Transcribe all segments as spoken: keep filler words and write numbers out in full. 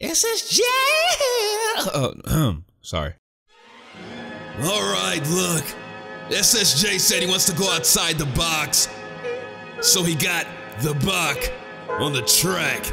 S S J! Oh, sorry. Alright, look. S S J said he wants to go outside the box. So he got the B A K on the track.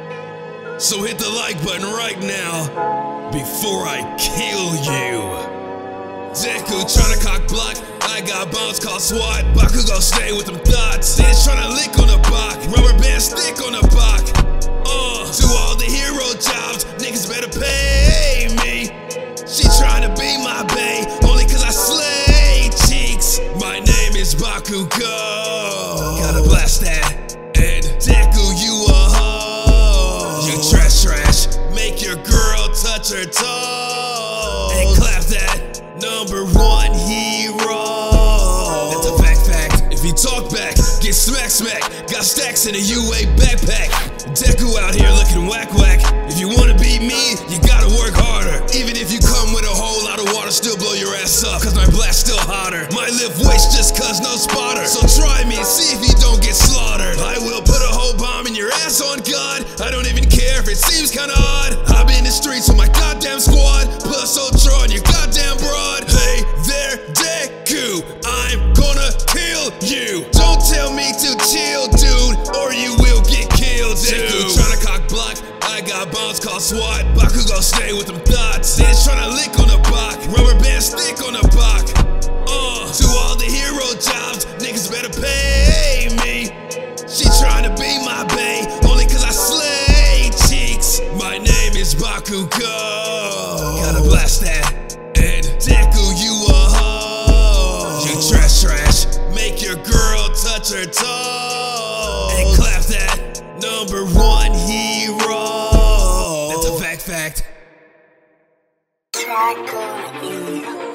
So hit the like button right now before I kill you. Deku tryna cock block, I got bounce called SWAT. Bakugo stay with them thoughts. They just tryna lick on the B A K, rubber band stick on the B A K. Uh, do all the hero jobs, niggas better pay me. She tryna be my bae, only cause I slay cheeks. My name is Bakugo. Gotta blast that. And Deku, you a hoe. You trash trash, make your girl touch her toes. And clap that. Number one hero. That's a fact fact. If you talk back, get smack smack. Got stacks in a U A backpack. Deku out here looking whack whack. If you wanna be me, you gotta work harder. Even if you come with a whole lot of water, still blow your ass up, cause my blast still hotter. My lift waste just cause no spotter. So try me and see if you don't get slaughtered. I will put a whole bomb in your ass on God. I don't even care if it seems kinda odd. I've been in the streets with my goddamn squad, plus Ultra on your goddamn broad. Hey there, Deku, I'm gonna kill you. Don't tell me to chill, dude, or you will get killed, dude. Deku tryna cock block, I got bounce called SWAT. Bakugo stay with them thoughts. They just tryna lick on the B A K, rubber band stick on the B A K. Uh, do all the hero jobs, niggas better pay me. She tryna be my bae, only cause I slay cheeks. My name is Bakugo. Gotta blast that. And Deku, you a hoe. You trash trash, make your girl touch her toes. And clap that. Number one hero. That's a fact fact. Track on you.